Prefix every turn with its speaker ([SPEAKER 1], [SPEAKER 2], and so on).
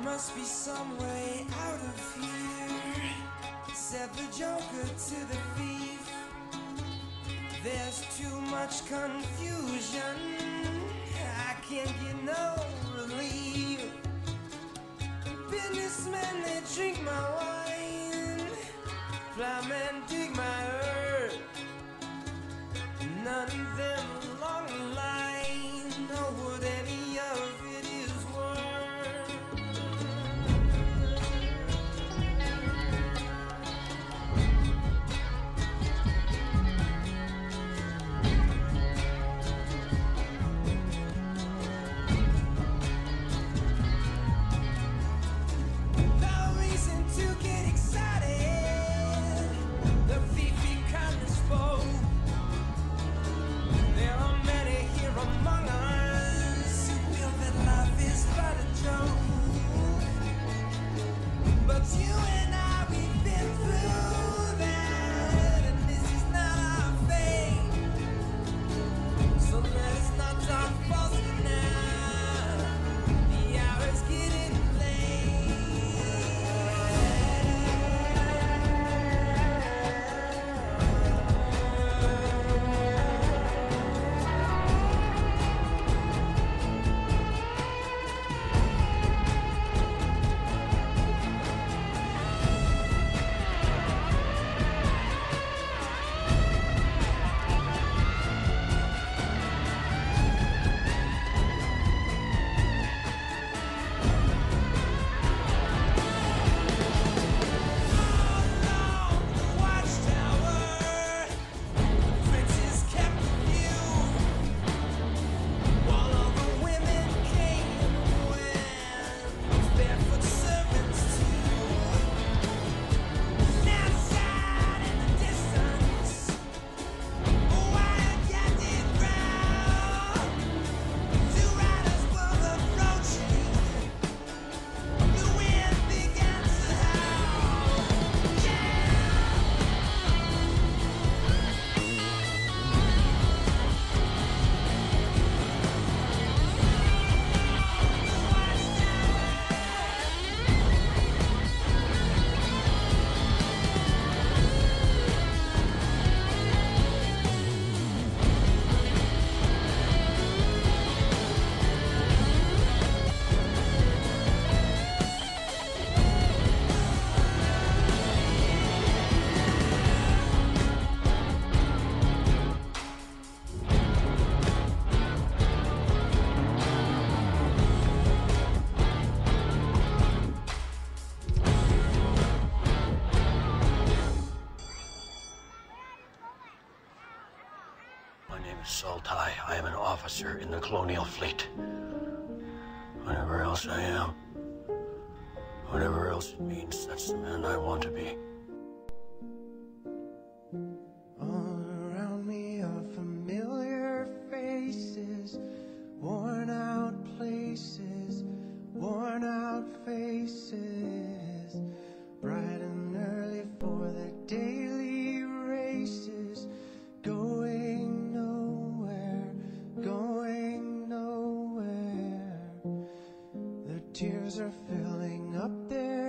[SPEAKER 1] must be some way out of here, said the Joker to the thief. There's too much confusion, I can't get no relief. Businessmen, they drink my wine, plowmen dig my earth. None of them along the line know what any of it is worth. No reason to get excited, the thief he kindly spoke. There are many here among us who feel that life is but a joke. But you and I, we've been through that, and this is not our fate. So let us not talk falsely now, the hour is getting
[SPEAKER 2] My name is Saltai. I am an officer in the Colonial Fleet. Whatever else I am, whatever else it means, that's the man I want to be.
[SPEAKER 1] All around me are familiar faces, worn out places, worn out faces, bright and early for the daily races, going nowhere, going nowhere. The tears are filling up their